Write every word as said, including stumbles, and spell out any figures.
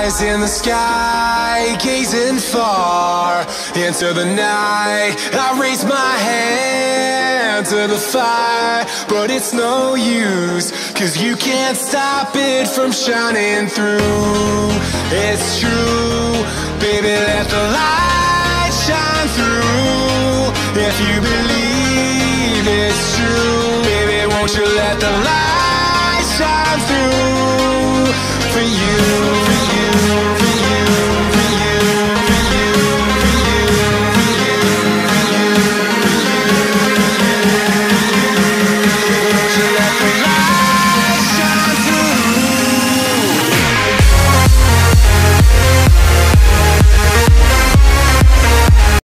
eyes in the sky, gazing far into the night. I raise my hand to the fire, but it's no use, 'cause you can't stop it from shining through. It's true, baby, let the light shine through. If you believe it's true, baby, won't you let the light shine through for you?